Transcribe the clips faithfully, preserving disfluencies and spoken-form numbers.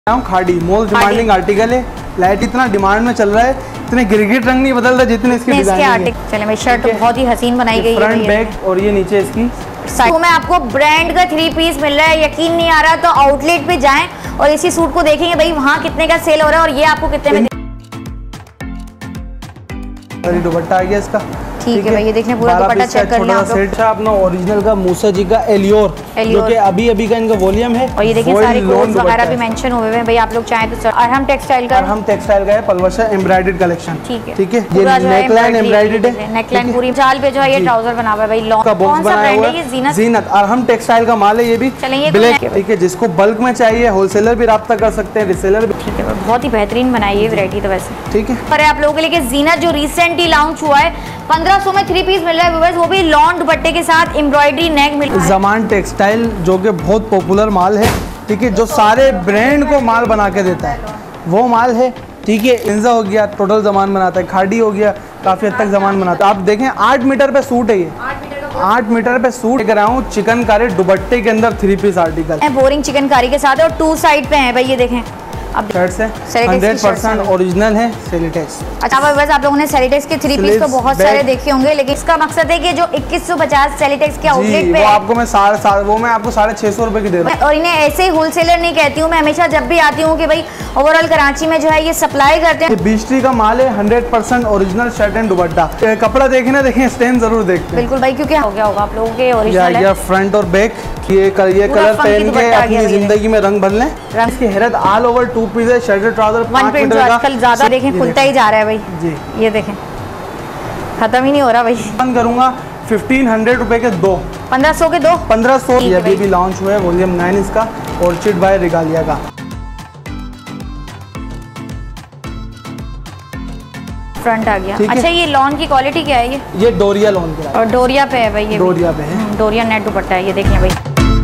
खाड़ी most demanding article है। Light इतना डिमांड में चल रहा है, इतने गिरगिट रंग नहीं बदल रहा जितने इसके डिजाइन है। चले भाई, शर्ट तो बहुत ही हसीन बनाई गई है, फ्रंट बैक और ये नीचे इसकी साइड में आपको ब्रांड का थ्री पीस मिल रहा है। यकीन नहीं आ रहा तो आउटलेट पे जाएं और इसी सूट को देखेंगे भाई वहाँ कितने का सेल हो रहा है और ये आपको कितने में। दुपट्टा आ गया इसका, ठीक है भाई, ये देखने पूरा दुपट्टा चेक कर लें आप लोग। सेट है अपना ओरिजिनल का मूसा जी का एलियोर, जो कि अभी अभी का इनका वॉल्यूम है। और ये देखिए सारे कोड्स वगैरह भी मेंशन हुए हैं भाई, आप लोग चाहें तो। अरहम टेक्सटाइल का अरहम टेक्सटाइल का है, पलवशा एम्ब्रॉयडर्ड कलेक्शन। ठीक है, ठीक है, ये नेकलाइन एम्ब्रॉयडर्ड है, नेकलाइन पूरी चाल पे जो है ये ट्राउजर बना हुआ है भाई। लॉन्ग का बॉक्स बनाया हुआ है, जीनत जीनत अरहम टेक्सटाइल का माल है ये भी। ब्लैक, ठीक है, जिसको बल्क में चाहिए होलसेलर भी राब्ता कर सकते हैं, रिसेलर भी। ठीक है, बहुत ही बेहतरीन बनाई है वैरायटी तो वैसे। ठीक है, पर आप लोगों के लिए जीनत जो रिसेंटली लॉन्च हुआ है, पंद्रह सौ में थ्री पीस मिल रहा है व्यूअर्स, वो भी लॉन्ग दुपट्टे के साथ एम्ब्रॉयडरी नेक मिल रहा है। जमान टेक्सटाइल जो कि बहुत पॉपुलर माल है, ठीक है, जो सारे ब्रांड को माल बना के देता है वो माल है। ठीक है, इंजा हो गया, टोटल जमान बनाता है, खाड़ी हो गया, काफी हद तक जमान बनाता है। आप देखें आठ मीटर पे सूट है ये, आठ मीटर पे सूट लेकर आया हूँ चिकनकारी दुपट्टे के अंदर three piece article, boring chikankari के साथ और टू साइड पे है भाई। ये देखें अब शर्ट से हंड्रेड परसेंट ओरिजिनल है सेलिटेक्स। अच्छा बस आप लोगों ने सेलिटेक्स के थ्री पीस तो बहुत सारे देखे होंगे, लेकिन इसका मकसद है कि जो इक्कीस सौ पचास सेलिटेक्स के आउटलेट पे वो आपको मैं साढ़े साढ़े वो मैं आपको साढ़े छह सौ रुपए की दे रहा हूँ। और इन्हें ऐसे ही होलसेलर नहीं कहती हूँ मैं, हमेशा जब भी आती हूँ कि भाई ओवरऑल कराची में जो है ये सप्लाई करते हैं। बिस्ट्री का माल है, hundred percent original shirt and dupatta. कपड़ा देखे ना देखें, स्टैंड जरूर देखते बिल्कुल भाई, क्योंकि हो गया होगा आप लोगों के ओरिजिनल फ्रंट और बैक ये कर, ये कलर पहन के अपनी जिंदगी में रंग भर लें। इसकी हैरत ऑल ओवर टू पीस है, शर्ट ट्राउजर वन प्रिंट जो आजकल ज्यादा देखें खुलता ही जा रहा है भाई जी। ये देखें खत्म ही नहीं हो रहा भाई। बंद करूंगा फिफ्टीन हंड्रेड रुपए के दो, पंद्रह सौ के दो, पंद्रह सौ ये अभी भी लॉन्च हुआ है, वॉल्यूम नाइन इसका, ऑर्चिड बाय रिगालिया का। फ्रंट आ गया। अच्छा ये लॉन की क्वालिटी क्या है? ये ये डोरिया लॉन की और डोरिया पे है भाई, ये डोरिया पे है, डोरिया नेट दुपट्टा है। ये देखें भाई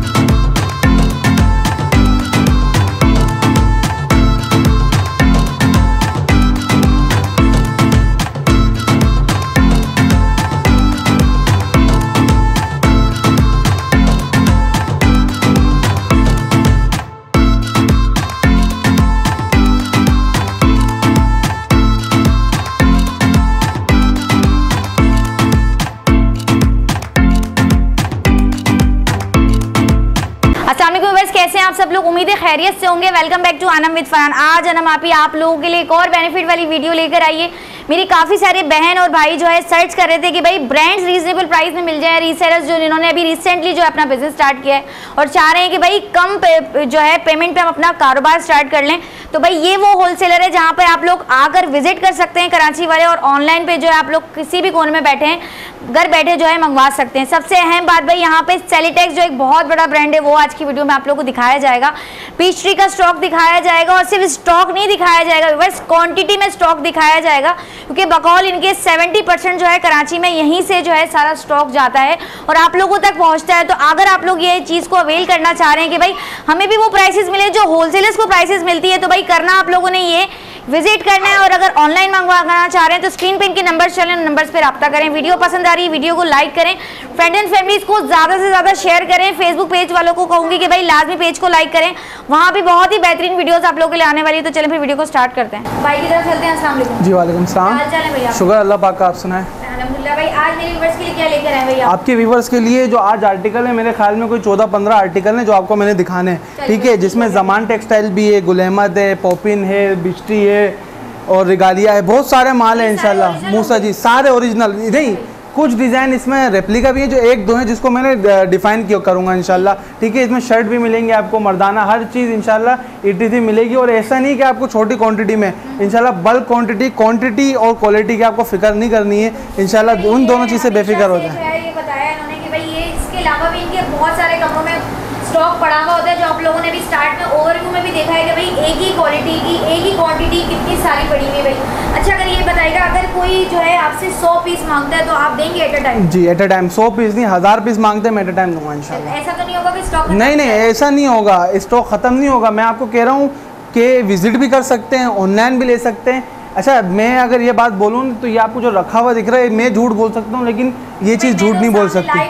कैसे हैं आप सब लोग, उम्मीद है खैरियत से होंगे। Welcome back to Anam with Farhan. आज अनम आप ही आप लोगों के लिए एक और बेनिफिट वाली वीडियो लेकर आई है। मेरी काफ़ी सारे बहन और भाई जो है सर्च कर रहे थे कि भाई ब्रांड्स रीजनेबल प्राइस में मिल जाए, रीसेलर्स जो जिन्होंने अभी रिसेंटली जो है अपना बिजनेस स्टार्ट किया है और चाह रहे हैं कि भाई कम पे, जो है पेमेंट पे हम अपना कारोबार स्टार्ट कर लें, तो भाई ये वो होलसेलर है जहाँ पर आप लोग आकर विजिट कर सकते हैं कराची वाले, और ऑनलाइन पे जो है आप लोग किसी भी कोने में बैठे हैं घर बैठे जो है मंगवा सकते हैं। सबसे अहम बात भाई यहाँ पे सेलिटेक्स जो एक बहुत बड़ा ब्रांड है वो आज की वीडियो में आप लोगों को दिखाया जाएगा। पीच ट्री का स्टॉक दिखाया जाएगा और सिर्फ स्टॉक नहीं दिखाया जाएगा, बस क्वांटिटी में स्टॉक दिखाया जाएगा, क्योंकि बकौल इनके सत्तर परसेंट जो है कराची में यहीं से जो है सारा स्टॉक जाता है और आप लोगों तक पहुंचता है। तो अगर आप लोग ये चीज़ को अवेल करना चाह रहे हैं कि भाई हमें भी वो प्राइसेस मिले जो होलसेलर्स को प्राइसेस मिलती है, तो भाई करना आप लोगों ने ये विजिट करना है। और अगर ऑनलाइन मंगवाना चाह रहे हैं तो स्क्रीन पे इनके नंबर चलें, नंबर्स पे रब्ता करें। वीडियो पसंद आ रही है वीडियो को लाइक करें, फ्रेंड एंड फैमिलीज को ज़्यादा से ज़्यादा शेयर करें। फेसबुक पेज वालों को कहूँगी कि भाई लाजमी पेज को लाइक करें, वहाँ भी बहुत ही बेहतरीन वीडियोस आप लोगों के लिए आने वाली है। तो चलें फिर वीडियो को स्टार्ट करते हैं। भाई की तरफ चलते हैं। अस्सलाम वालेकुम। जी वालेकुम सलाम। शुक्र अल्लाह पाक का, आप सुनाएं। अल्हम्दुलिल्लाह। भाई आज मेरे व्यूअर्स के लिए क्या लेकर आए भैया? आपके व्यूअर्स के लिए जो आज आर्टिकल है, मेरे ख्याल में कोई चौदह पंद्रह आर्टिकल हैं जो आपको मैंने दिखाने हैं। ठीक है, जिसमें जमान टेक्सटाइल भी है, गुल अहमद है, पॉपिन है, बिस्ट्री है और रिगालिया है, बहुत सारे माल है इंशाल्लाह। मूसा जी सारे ओरिजिनल, नहीं कुछ डिज़ाइन इसमें रेप्लिका भी है जो एक दो हैं जिसको मैंने डिफाइन किया करूँगा इंशाल्लाह। ठीक है, इसमें शर्ट भी मिलेंगे आपको, मर्दाना हर चीज़ इंशाल्लाह ईटीसी मिलेगी। और ऐसा नहीं कि आपको छोटी क्वांटिटी में, इंशाल्लाह बल्क क्वांटिटी क्वांटिटी और क्वालिटी की आपको फिक्र नहीं करनी है इंशाल्लाह, उन दोनों चीज़ से बेफिक्र हो जाए। ये बताया इन्होंने कि भाई ये इसके अलावा भी इनके बहुत सारे कमरों में स्टॉक पड़ा हुआ होता है, जो आप लोगों ने भी स्टार्ट में ओवरव्यू में भी देखा है कि भाई एक ही क्वालिटी की एक ही क्वांटिटी कितनी सारी पड़ी हुई है भाई। अच्छा अगर ये बताएगा, अगर कोई जो है आपसे सौ पीस मांगता है तो आप देंगे एट अ टाइम? जी एट अ टाइम, सौ पीस नहीं हजार पीस मांगते हैं मैं एट अ टाइम दूंगा इंशाल्लाह। ऐसा तो नहीं होगा कि स्टॉक नहीं नहीं ऐसा नहीं होगा, स्टॉक खत्म नहीं होगा। मैं आपको कह रहा हूँ कि विजिट भी कर सकते हैं, ऑनलाइन भी ले सकते हैं। अच्छा मैं अगर ये बात बोलूँ तो ये आपको जो रखा हुआ दिख रहा है, मैं झूठ बोल सकता हूँ लेकिन ये चीज़ झूठ नहीं बोल सकती।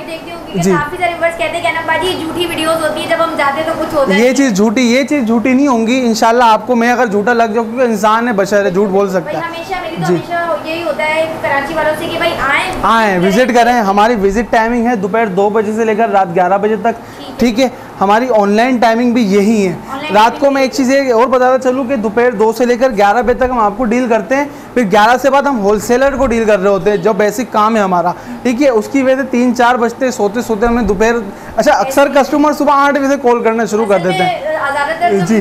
क्योंकि काफी सारे व्यूअर्स कहते हैं कि अनम बाजी झूठी वीडियोस होती है, जब हम जाते हैं तो कुछ होता है। ये चीज़ झूठी ये चीज़ झूठी नहीं होंगी इंशाल्लाह। आपको मैं अगर झूठा लग जाऊँ, क्योंकि इंसान है, बशर है, झूठ बोल सकता है। हमेशा मेरी तो हमेशा यही होता है कराची वालों से कि भाई आए आए विजिट करें। हमारी विजिट टाइमिंग है दोपहर दो बजे से लेकर रात ग्यारह बजे तक, ठीक है। हमारी ऑनलाइन टाइमिंग भी यही है। रात को मैं एक चीज़ और बताता चलूँ कि दोपहर दो से लेकर ग्यारह बजे तक हम आपको डील करते हैं, फिर ग्यारह से बाद हम होलसेलर को डील कर रहे होते हैं, जो बेसिक काम है हमारा, ठीक है। उसकी वजह से तीन चार बजते सोते सोते हमें दोपहर, अच्छा अक्सर कस्टमर सुबह आठ बजे से कॉल करना शुरू कर देते हैं जी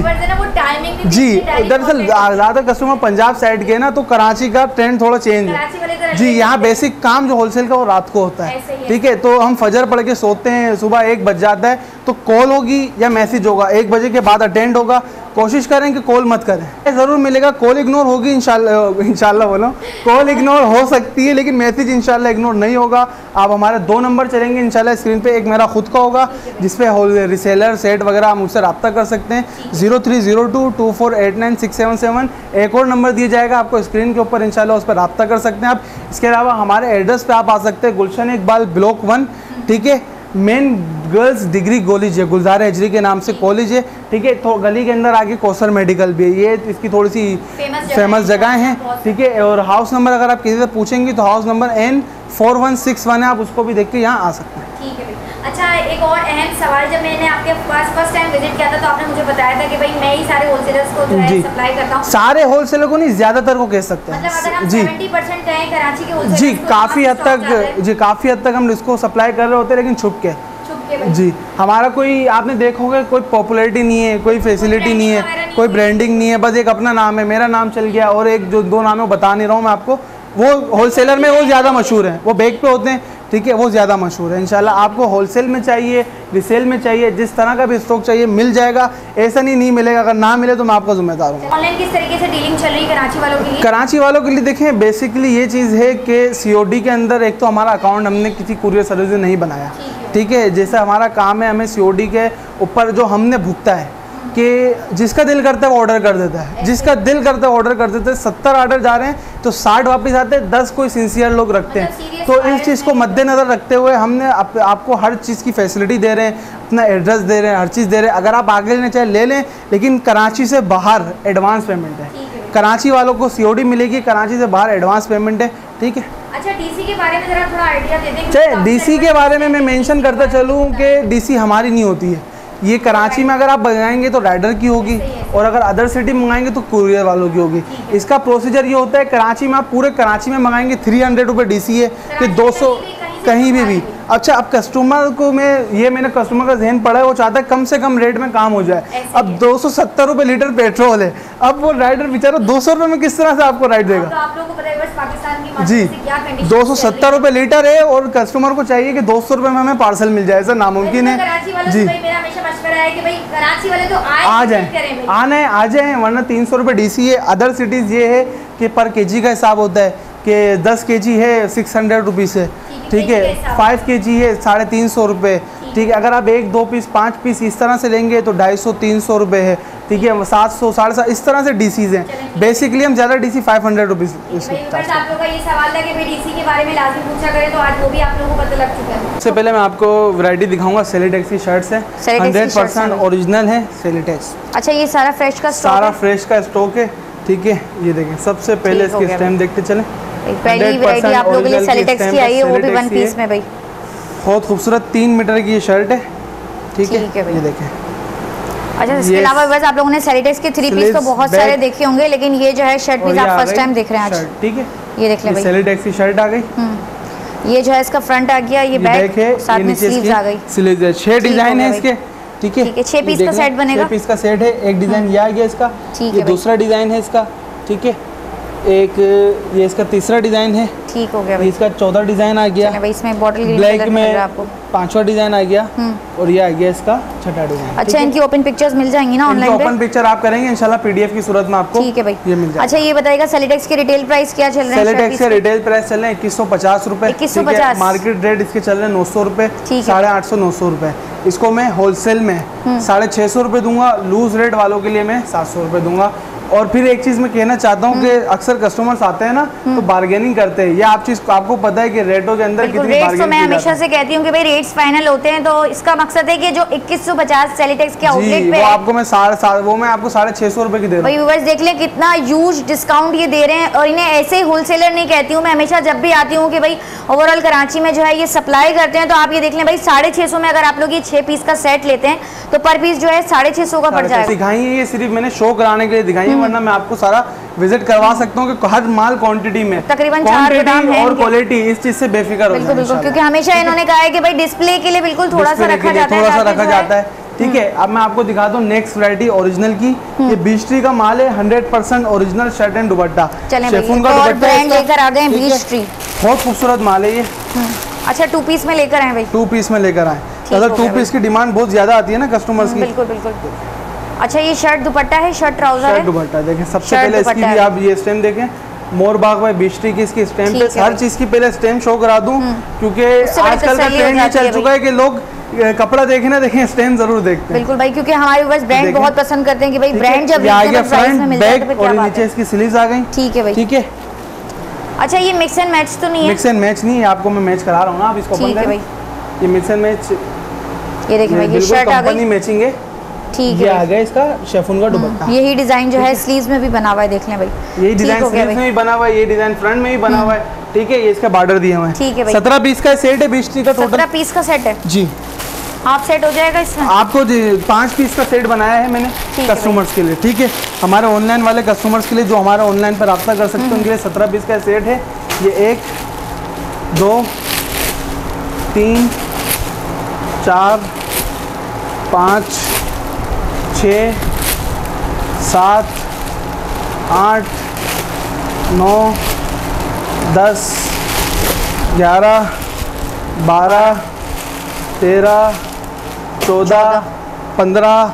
जी। दरअसल ज़्यादा कस्टमर पंजाब साइड के ना, तो कराची का ट्रेंड थोड़ा चेंज है जी। यहाँ बेसिक काम जो होलसेल का वो रात को होता है, ठीक है। तो हम फजर पढ़ के सोते हैं, सुबह एक बज जाता है, तो कॉल होगी या मैसेज होगा, एक बजे के बाद अटेंड होगा। कोशिश करें कि कॉल मत करें, ज़रूर मिलेगा। कॉल इग्नोर होगी इंशाल्लाह, इंशाल्लाह बोलो, कॉल इग्नोर हो सकती है लेकिन मैसेज इंशाल्लाह इग्नोर नहीं होगा। आप हमारे दो नंबर चलेंगे इंशाल्लाह स्क्रीन पे, एक मेरा खुद का होगा जिसपे होल रिसेलर सेट वगैरह आप मुझसे रब्ता कर सकते हैं, zero three zero two two four eight nine six seven seven. एक और नंबर दिया जाएगा आपको स्क्रीन के ऊपर, इंशाल्लाह उस पर रब्ता कर सकते हैं आप। इसके अलावा हमारे एड्रेस पे आप आ सकते हैं, गुलशन इकबाल ब्लॉक वन, ठीक है। मेन गर्ल्स डिग्री कॉलेज है, गुलजार हजरी के नाम से कॉलेज है, ठीक है। तो गली के अंदर आगे कौसर मेडिकल भी है, ये इसकी थोड़ी सी फेमस जगह हैं, ठीक है। और हाउस नंबर अगर आप किसी से पूछेंगे तो house number N four one six one है, आप उसको भी देख के यहाँ आ सकते हैं, ठीक है। अच्छा, एक और अहम सवाल, जब मैंने आपके पास फर्स्ट टाइम विजिट किया था तो आपने मुझे बताया था कि भाई मैं ही सारे होलसेलर्स को जो है सप्लाई करता हूँ। सारे होलसेलर को नहीं, ज्यादातर को कह सकते हैं, मतलब अगर हम जी सेवेंटी परसेंट कहें कराची के होलसेलर्स जी। काफ़ी हद तक जी काफ़ी हद तक हम इसको सप्लाई कर रहे होते हैं, लेकिन छुप के जी। हमारा कोई, आपने देखोगे कोई पॉपुलैरिटी नहीं है, कोई फैसिलिटी नहीं है, कोई ब्रांडिंग नहीं है, बस एक अपना नाम है, मेरा नाम चल गया, और एक जो दो नाम है बता नहीं रहा हूँ मैं आपको, वो होलसेलर में वो ज़्यादा मशहूर हैं, वो बैग पे होते हैं, ठीक है, वो ज़्यादा मशहूर है। इंशाल्लाह आपको होलसेल में चाहिए, रिसेल में चाहिए, जिस तरह का भी स्टॉक चाहिए मिल जाएगा, ऐसा नहीं नहीं मिलेगा। अगर ना मिले तो मैं आपका जिम्मेदार हूँ। ऑनलाइन किस तरीके से डीलिंग चल रही है कराची वालों के लिए? कराची वालों के लिए देखें, बेसिकली ये चीज़ है कि सीओडी के अंदर एक तो हमारा अकाउंट हमने किसी कुरियर सर्विस में नहीं बनाया, ठीक है। जैसे हमारा काम है, हमें सीओडी के ऊपर जो हमने भुगता है कि जिसका दिल करता है वो ऑर्डर कर देता है, जिसका दिल करता है ऑर्डर कर देता है। सत्तर ऑर्डर जा रहे हैं तो साठ वापस आते हैं, दस कोई सिंसियर लोग रखते हैं। तो इस चीज़ को मद्देनज़र रखते हुए हमने आप, आपको हर चीज़ की फैसिलिटी दे रहे हैं, अपना एड्रेस दे रहे हैं, हर चीज़ दे रहे हैं। अगर आप आगे लेना चाहे ले लें, लेकिन कराची से बाहर एडवांस पेमेंट है। कराची वालों को सीओडी मिलेगी, कराची से बाहर एडवांस पेमेंट है, ठीक है। अच्छा, डीसी के बारे में जरा थोड़ा आइडिया दे दें। चाहे डीसी के बारे में मैं मेंशन करता चलूँ कि डीसी हमारी नहीं होती है, ये कराची में अगर आप मंगाएंगे तो राइडर की होगी, और अगर अदर सिटी मंगाएंगे तो कुरियर वालों की होगी। इसका प्रोसीजर ये होता है, कराची में आप पूरे कराची में मंगाएंगे थ्री हंड्रेड रुपये डी सी है कि दो सौ कहीं भी भी। अच्छा, अब कस्टमर को मैं ये मैंने कस्टमर का जहन पड़ा है, वो चाहता है कम से कम रेट में काम हो जाए। अब दो सौ सत्तर रुपये लीटर पेट्रोल है, अब वो राइडर बेचारा दो सौ रुपये में किस तरह से आपको राइड देगा? तो आप लोगों को पता है बस पाकिस्तान की जी, दो सौ सत्तर रुपये लीटर है, और कस्टमर को चाहिए कि दो सौ रुपये में हमें पार्सल मिल जाए, ऐसा नामुमकिन है जी। कराची वाले तो आ जाए, आना है आ जाए, वरना तीन सौ रुपये डी सी है। अदर सिटीज़ ये है कि पर केजी का हिसाब होता है कि दस केजी है सिक्स हंड्रेड रुपीज़ है, ठीक है। फाइव केजी है साढ़े तीन सौ रुपये, ठीक है। अगर आप एक दो पीस पाँच पीस इस तरह से लेंगे तो ढाई सौ तीन सौ रुपये है, ठीक है। सात सौ साढ़े सात इस तरह से डीसीज हैं। बेसिकली हम ज़्यादा डीसी फाइव हंड्रेड रुपीज़। आप लोगों का ये सवाल था कि भाई डीसी के बारे में लाजमी पूछा करें, तो आज वो भी आप लोगों को पता लग चुका है। सबसे पहले मैं आपको वैरायटी दिखाऊंगा। सेलिटेक्स की शर्ट्स है, हंड्रेड परसेंट ओरिजिनल है सेलिटेक्स। अच्छा, ये सारा फ्रेश का स्टॉक सारा फ्रेश का स्टॉक है, ठीक है। ये देखें, सबसे पहले इसके स्टैम्प देखते चलें। पहली वैरायटी आप लोगों के लिए सेलिटेक्स की आई है, वो भी वन पीस में भाई। बहुत खूबसूरत तीन मीटर की ये शर्ट है, ठीक है। ये देखें। अच्छा, इसके अलावा बस आप लोगों ने सेलिटेक्स के थ्री पीस तो बहुत सारे देखे होंगे, लेकिन ये जो है शर्ट पीस आप फर्स्ट टाइम देख रहे हैं आज, ठीक है। ये देख लें भाई, सेलिटेक्स की शर्ट आ गई। ये जो है इसका फ्रंट आ गया, ये बैक है, साथ में स्लीव्स आ गई। स्लीव्स छह डिजाइन है इसके, ठीक है। छह पीस का सेट बनेगा, छह पीस का सेट है। एक डिजाइन ये आ गया इसका, ये दूसरा डिजाइन है इसका, ठीक है। एक ये इसका तीसरा डिजाइन है, ठीक हो गया भाई। इसका चौथा डिजाइन आ गया भाई, इसमें बॉटल ग्रीन ब्लैक में आपको पांचवा डिजाइन आ गया, और ये आ गया इसका छठा डिजाइन। अच्छा, इनकी ओपन पिक्चर्स मिल जाएंगी ना ऑनलाइन पे? ओपन पिक्चर आप करेंगे इंशाल्लाह पीडीएफ की सूरत में आपको, ठीक है भाई, ये मिल जाएगा। अच्छा, ये बताइएगा सेलिटेक्स के रिटेल प्राइस क्या चल रहे हैं? सेलिटेक्स के रिटेल प्राइस चल रहे हैं इक्कीस सौ पचास रुपए, इक्कीस सौ पचास। मार्केट रेट इसके चल रहे हैं नौ सौ रुपए, साढ़े आठ सौ नौ सौ रुपए। इसको मैं होलसेल में साढ़े छः सौ रुपये दूंगा, लूज रेट वालों के लिए मैं सात सौ रुपये दूंगा। और फिर एक चीज मैं कहना चाहता हूँ कि अक्सर कस्टमर्स आते हैं ना तो बार्गेनिंग करते हैं, ये आप चीज आपको पता है कि रेटों के अंदर कितनी रेट्स तो मैं हमेशा से कहती हूँ कि भाई रेट्स फाइनल होते हैं, तो इसका मकसद है कि जो इक्कीस सौ पचास सेलिटेक्स के आउटलेट पे वो आपको मैं साढ़े वो मैं आपको साढ़े छह सौ रुपए की दे रहा हूँ। व्यूअर्स देख लें कितना ह्यूज डिस्काउंट ये दे रहे हैं, और इन्हें ऐसे ही होलसेलर नहीं कहती हूँ मैं, हमेशा जब भी आती हूँ कि भाई ओवरऑल कराची में जो है ये सप्लाई करते हैं, तो आप ये देख लें भाई साढ़े छह सौ में अगर आप लोग ये छह पीस का सेट लेते हैं तो पर पीस जो है साढ़े छह सौ का पड़ जाएगा। दिखाई है ये सिर्फ मैंने शो कराने के लिए दिखाई है, वरना मैं आपको सारा विजिट करवा सकता हूँ कि हर माल क्वांटिटी में तकरीबन चार गोदाम है और क्वालिटी, इस चीज से बेफिक्र हो जाए, क्योंकि हमेशा इन्होंने कहा है कि भाई डिस्प्ले के लिए बिल्कुल थोड़ा सा रखा जाता है, थोड़ा सा रखा जाता है। ठीक है, अब मैं आपको दिखाता हूँ नेक्स्ट वैरायटी ओरिजिनल की। ये बीस्ट्री का माल है, hundred percent original shirt and dupatta, chiffon का दुपट्टा लेकर आ गए बीस्ट्री, बहुत खूबसूरत माल है ये। अच्छा टू पीस में लेकर आए भाई, टू पीस में लेकर आए, अगर टू पीस की डिमांड बहुत ज्यादा आती है ना कस्टमर्स की। बिल्कुल बिल्कुल। अच्छा ये शर्ट दुपट्टा है, शर्ट ट्राउजर है, दुपट्टा देखें सबसे पहले इसकी भी आप ये स्टेम देखें, मोरबाग में बीस्ट्री की इसकी स्टेम पे हर चीज की पहले स्टेम शो करा दूं, क्योंकि आजकल का ट्रेंड ये चल चुका है कि लोग कपड़ा देखे ना देखें स्टेम जरूर देखते हैं। बिल्कुल भाई, क्योंकि हमारे बस ब्रांड बहुत पसंद करते हैं कि भाई ब्रांड जब फ्रंट बैक और नीचे इसकी स्लीव्स आ गई। ठीक है भाई, ठीक है। अच्छा ये मिक्स एंड मैच तो नहीं है? मिक्स एंड मैच नहीं है, आपको मैं मैच करा रहा हूँ ना, आप इसको ओपन करें। ये मिक्स एंड मैच, ये देखिए भाई ये शर्ट आ गई, मैचिंग है। ठीक है, आ गया इसका शेफून का दुपट्टा। यही डिजाइन जो है स्लीव्स में भी बना हुआ है, देख लें भाई, यही डिजाइन स्लीव्स में भी बना हुआ है, ये डिजाइन फ्रंट में भी बना हुआ है। ठीक है, ये इसका बॉर्डर दिया हुआ है। ठीक है भाई, सत्रह पीस का सेट है, बीस का टोटल सत्रह पीस का सेट है जी। हाफ सेट हो जाएगा इसमें आपको पांच पीस का सेट बनाया है मैंने कस्टमर्स के लिए। ठीक है, हमारे ऑनलाइन वाले कस्टमर्स के लिए जो हमारा ऑनलाइन पर रब्ता कर सकते हैं उनके लिए सत्रह पीस का सेट है। ये एक दो तीन चार पाँच छः सात आठ नौ दस ग्यारह बारह तेरह चौदह पंद्रह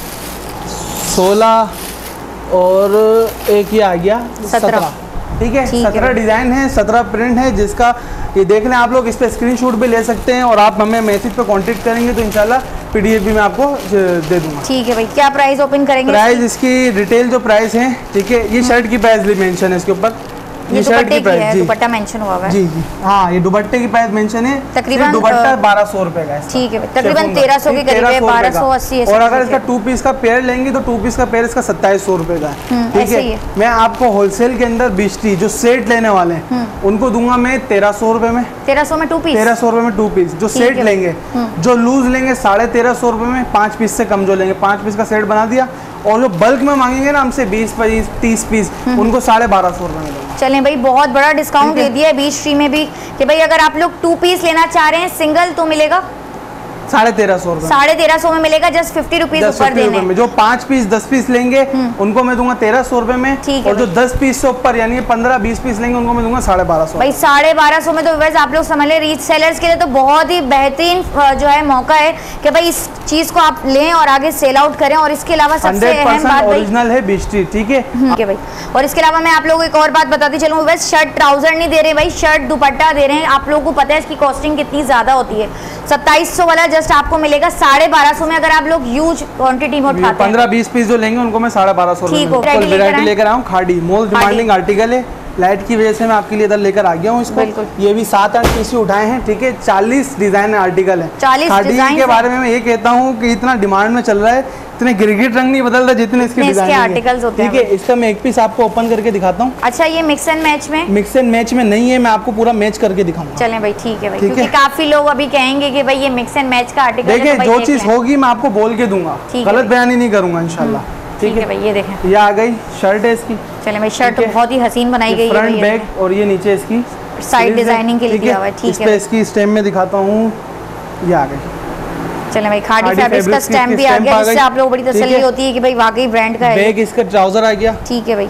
सोलह और एक ये आ गया सत्रह। ठीक है, सत्रह डिज़ाइन है, सत्रह प्रिंट है, जिसका ये देख लें आप लोग, इस पर स्क्रीनशॉट भी ले सकते हैं और आप हमें मैसेज पे कांटेक्ट करेंगे तो इंशाल्लाह पीडीएफ भी मैं आपको दे दूंगा। ठीक है भाई, क्या प्राइस ओपन करेंगे? प्राइस इसकी रिटेल जो प्राइस है, ठीक है, ये शर्ट की प्राइस भी मेंशन है इसके ऊपर, ये शर्ट की प्राइस, दुपट्टा मेंशन हुआ है। जी जी हाँ, ये दुपट्टे की प्राइस मेंशन है, तकरीबन दुपट्टा बारह सौ रुपए का है। ठीक है, तकरीबन तेरह सौ के करीब है, बारह सौ अस्सी। और अगर इसका टू पीस का पेयर लेंगे तो टू पीस का पेयर इसका सत्ताईस सौ रुपए का है। ठीक है, मैं आपको होलसेल के अंदर बीस्ट्री जो सेट लेने वाले हैं उनको दूंगा मैं तेरह सौ रुपए में, तेरह सौ में टू पीस, तेरह सौ रुपए में टू पीस जो सेट लेंगे। जो लूज लेंगे साढ़े तेरह सौ रुपए में, पाँच पीस से कम जो लेंगे, पाँच पीस का सेट बना दिया। और जो बल्क में मांगेंगे ना हमसे बीस पच्चीस तीस पीस, उनको साढ़े बारह सौ रुपए में। चलें भाई, बहुत बड़ा डिस्काउंट दे दिया है बीस्ट्री में भी कि भाई अगर आप लोग टू पीस लेना चाह रहे हैं सिंगल तो मिलेगा साढ़े तेरह सौ रुपए, साढ़े तेरह सौ में मिलेगा, जस्ट फिफ्टी रुपीज ऊपर देने में। जो पाँच पीस दस पीस लेंगे उनको मैं दूंगा तेरह सौ रुपए में, और जो दस पीस से ऊपर यानी पंद्रह बीस पीस लेंगे उनको मैं दूंगा साढ़े बारह सौ। भाई साढ़े बारह सौ में तो वैसे आप लोग समझ लें रीच सेलर्स के लिए तो बहुत ही बेहतरीन जो है मौका है कि भाई इस चीज को आप लें और आगे सेल आउट करें। और इसके अलावा सबसे अहम बात ओरिजिनल है बीस्ट्री। ठीक है भाई, और इसके अलावा मैं आप लोगों को एक और बात बताती चलूँ, वैसे शर्ट ट्राउजर नहीं दे रहे भाई, शर्ट दुपट्टा दे रहे हैं। आप लोगों को पता है इसकी कॉस्टिंग कितनी ज्यादा होती है, सत्ताईस सौ वाला जस्ट आपको मिलेगा साढ़े बारह सौ में अगर आप लोग ह्यूज क्वांटिटी में उठाते हैं। पंद्रह बीस पीस जो लेंगे उनको मैं साढ़े बारह सौ वैरायटी लेकर आऊँ। खाड़ी मोस्ट डिमांडिंग आर्टिकल है, लाइट की वजह से मैं आपके लिए इधर लेकर आ गया हूँ इसको। ये भी सात आठ पीस उठाए हैं। ठीक है, चालीस डिजाइन आर्टिकल है। खाड़ी के बारे में मैं ये कहता हूँ कि इतना डिमांड में चल रहा है, इतने गिरगिट रंग नहीं बदल रहा जितने इसके डिजाइन आर्टिकल्स होते हैं। ठीक है, इसका मैं एक पीस आपको ओपन करके दिखाता हूँ। अच्छा, ये मिक्स एंड मैच में मिक्स एंड मैच में नहीं है, मैं आपको पूरा मैच करके दिखाऊंगा। चलें भाई, ठीक है भाई, क्योंकि काफी लोग अभी कहेंगे कि भाई ये मिक्स एंड मैच का आर्टिकल है। देखिए, जो चीज होगी मैं आपको बोल के दूंगा, गलत बयानी नहीं करूंगा इंशाल्लाह। ठीक है भाई, ये देखें, ये आ गई शर्ट है इसकी। चलें भाई, शर्ट तो बहुत ही हसीन बनाई गई है, फ्रंट बैक और ये नीचे इसकी साइड डिजाइनिंग के लिए दिया हुआ है। ठीक है, इसकी स्टेम में दिखाता हूँ, ये आ गई। चलें भाई, खाड़ी फैब्रिक्स का स्टैम्प भी आ गया, इससे आप लोगों को बड़ी तसल्ली होती है कि भाई वाकई ब्रांड का है। बैक इसका ट्राउजर आ गया। ठीक है भाई,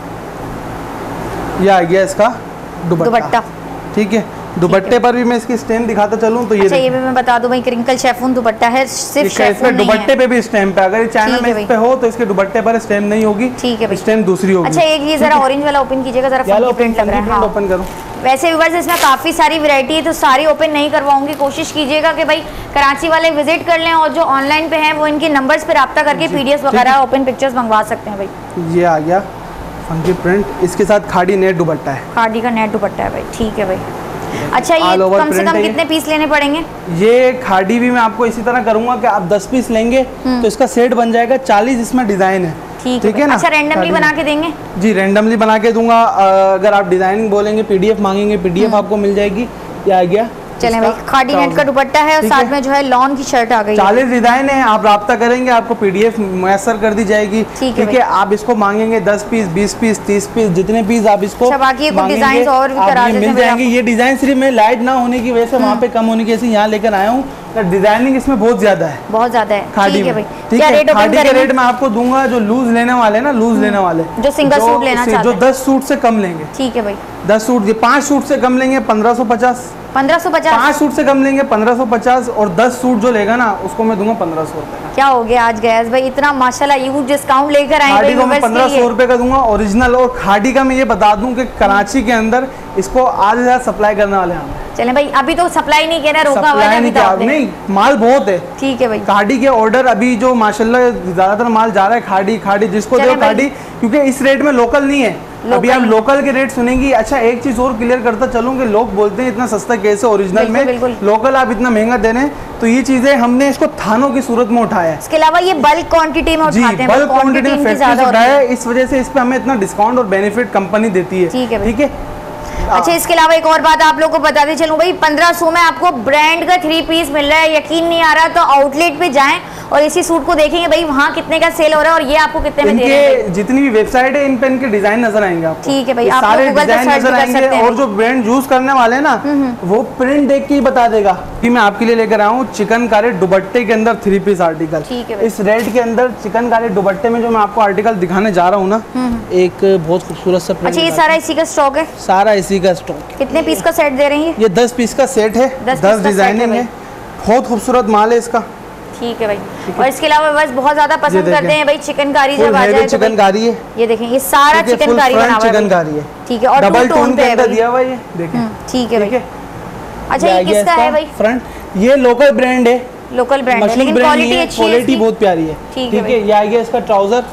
ये आ गया इसका दुपट्टा। ठीक है, दुपट्टे पर भी मैं इसकी स्टैम्प दिखाता चलूं तो ये अच्छा, ये भी मैं बता दूं भाई, क्रिंकल शेफून दुपट्टा है, सिर्फ शेफून नहीं है। दुपट्टे पे भी स्टैम्प है, अगर ये चैनल में इस पे हो तो इसके दुपट्टे पर स्टैम्प नहीं होगी। ठीक है भाई, स्टैम्प दूसरी होगी। अच्छा, एक ये जरा ऑरेंज वाला ओपन कीजिएगा, जरा फंकी प्रिंट लग रहा है। ओपन करो। वैसे व्यूअर्स इसमें काफ़ी सारी वैरायटी है तो सारी ओपन नहीं करवाऊंगी, कोशिश कीजिएगा कि भाई कराची वाले विजिट कर लें और जो ऑनलाइन पे हैं वो इनके नंबर्स पे रब्ता करके पीडीएफ वगैरह ओपन पिक्चर्स मंगवा सकते हैं भाई। ये आ गया फंकी प्रिंट, इसके साथ खाड़ी नेट दुपट्टा है, खाड़ी का नेट दुपट्टा है भाई, ठीक है भाई। अच्छा ये कम से कम कितने पीस लेने पड़ेंगे? ये खाड़ी भी मैं आपको इसी तरह करूंगा कि आप दस पीस लेंगे तो इसका सेट बन जाएगा चालीस, इसमें डिजाइन है, ठीक है ना। अच्छा रैंडमली बना के देंगे? जी रैंडमली बना के दूंगा। अगर आप डिजाइनिंग बोलेंगे, पीडीएफ मांगेंगे, पीडीएफ आपको मिल जाएगी। ये आ गया, चलें भाई, खाड़ी नेट का दुपट्टा है और साथ में जो है लॉन की शर्ट आ गई, चालीस डिजाइन है। आप राब्ता करेंगे, आपको पीडीएफ मैसर कर दी जाएगी, ठीक है। आप इसको मांगेंगे दस पीस, बीस पीस, तीस पीस, जितने पीस आप इसको बाकी डिजाइन और भी करा देते हैं, मिल जाएंगे। ये डिजाइन सिर्फ मैं लाइट ना होने की वजह से वहाँ पे कम होने की वजह से यहाँ लेकर आया हूँ। डिजाइनिंग इसमें बहुत ज्यादा है, बहुत ज्यादा है, खाड़ी ठीक है भाई। ठीक है, खाड़ी के रेट मैं आपको दूंगा जो लूज लेने वाले ना, लूज लेने वाले जो सिंगल सूट लेना चाहते हैं, जो दस सूट से कम लेंगे, ठीक है भाई। दस सूट, पाँच सूट से कम लेंगे पंद्रह सौ पचास, पंद्रह सौ पचास, पाँच सूट से कम लेंगे पंद्रह सौ पचास, और दस सूट जो लेगा ना उसको मैं दूंगा पंद्रह सौ रुपए का। क्या हो गया आज गैस भाई, इतना माशाल्लाह यूज डिस्काउंट लेकर आए। खाड़ी को मैं पंद्रह सौ रुपए का दूंगा ओरिजिनल। और खाड़ी का मैं ये बता दूं कि कराची के अंदर इसको आज हजार सप्लाई करने वाले हैं। चले भाई, अभी तो सप्लाई नहीं किया, रोका हुआ है, नहीं, तो नहीं माल बहुत है, ठीक है भाई। खाड़ी के ऑर्डर अभी जो माशाल्लाह ज्यादातर माल जा रहा है खाड़ी खाड़ी, जिसको दो खाड़ी, क्योंकि इस रेट में लोकल नहीं है। अभी आप लोकल के रेट सुनेंगी। अच्छा एक चीज और क्लियर करता चलूं कि लोग बोलते हैं इतना सस्ता कैसे ओरिजिनल में, लोकल आप इतना महंगा दे रहे हैं, तो ये चीजें हमने इसको थानों की सूरत में उठाया है। इसके अलावा ये बल्क क्वांटिटी में उठाते हैं, बल्क क्वांटिटी में फैक्ट्री उठाया है, इस वजह से इस पे हमें इतना डिस्काउंट और बेनिफिट कंपनी देती है, ठीक है, ठीक है। अच्छा इसके अलावा एक और बात आप लोगों को बताते चलूं भाई, पंद्रह सौ में आपको ब्रांड का थ्री पीस मिल रहा है। यकीन नहीं आ रहा तो आउटलेट पे जाएं और इसी सूट को देखेंगे भाई वहाँ कितने का सेल हो रहा है और ये आपको कितने में दे रहे हैं। जितनी भी वेबसाइट है इन पे इनके डिजाइन नजर आएंगे आपको, ठीक है भाई, आप सारे डिजाइन नजर आएंगे। और जो ब्रांड यूज करने वाले ना वो प्रिंट देख के ही बता देगा। कि मैं आपके लिए लेकर आया हूँ चिकनकारी दुपट्टे के अंदर थ्री पीस आर्टिकल, ठीक है। इस रेट के अंदर चिकनकारी दुपट्टे में जो मैं आपको आर्टिकल दिखाने जा रहा हूँ ना, एक बहुत खूबसूरत सा। अच्छा ये सारा इसी का स्टॉक है? सारा इसी का स्टॉक। कितने पीस का सेट दे रही है? ये दस पीस का सेट है, दस डिजाइनिंग है, बहुत खूबसूरत माल है इसका, ठीक है भाई। और इसके अलावा बस बहुत ज्यादा पसंद करते हैं भाई चिकनकारी जब आ जाए, चिकनकारी है, ये देखें ये सारा चिकनकारी बना हुआ है, चिकनकारी है, ठीक है। और डबल टोन पे दिया हुआ है, देखें, ठीक है भाई। अच्छा ये किसका है भाई? फ्रंट, ये लोकल ब्रांड है, लोकल ब्रांड है, लेकिन क्वालिटी अच्छी है, क्वालिटी बहुत प्यारी है, ठीक है। ये आ गया इसका ट्राउजर,